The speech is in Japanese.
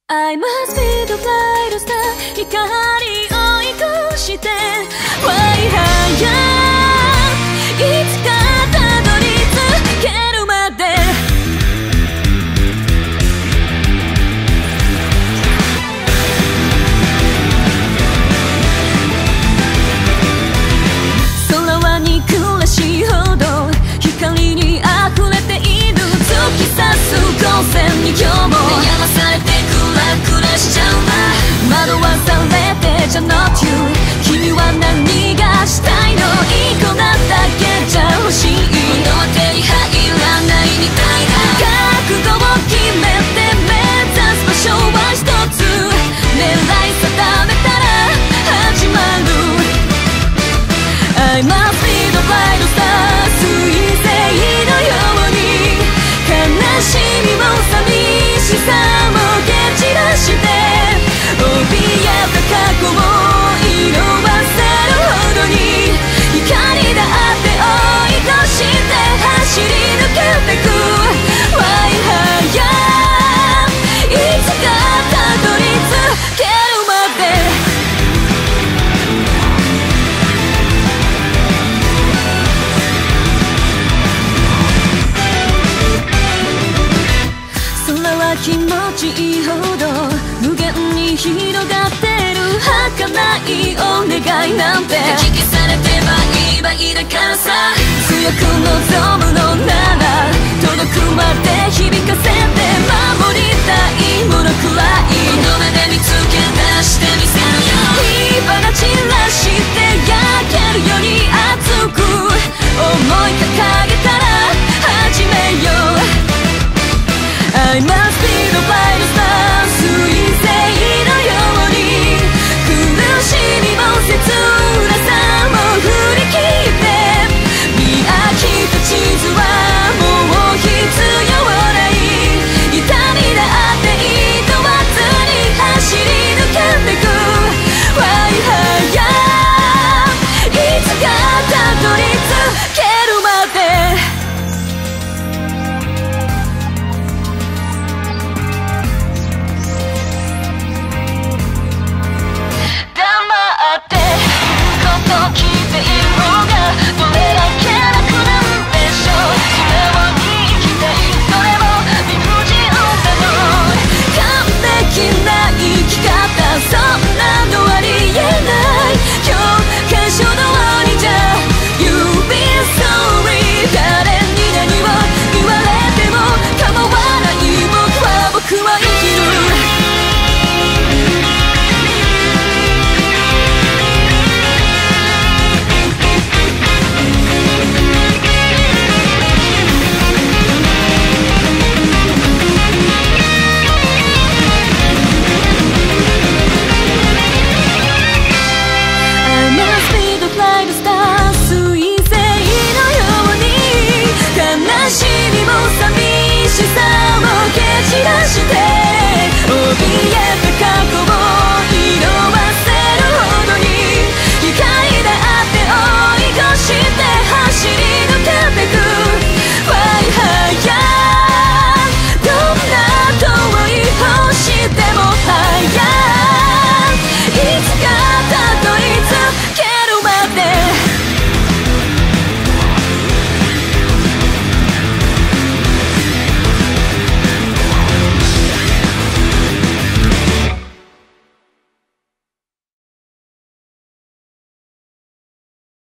I'm a speed of light star 光を追い越して Fly higher いつかたどり着けるまで空は憎らしいほど光に溢れている突き刺す光線に今日も悩まされてクラしちゃうな惑わされてじゃ Not you 君は何がしたいのいい子なだけじゃ欲しい物は手に入らないみたいな覚悟を決めて目指す場所は一つ狙い定めたら始まる I'm a speed of light star 彗星のように悲しみも寂しさも蹴散らして怯えた過去を色あせるほどに光だって追い越して走り抜けてく Fly higher いつかたどり着けるまで空は気持ちいいほど無限に広がってる儚いお願いなんてかき消されてバイだからさ強く望むのなら届くまで響かせて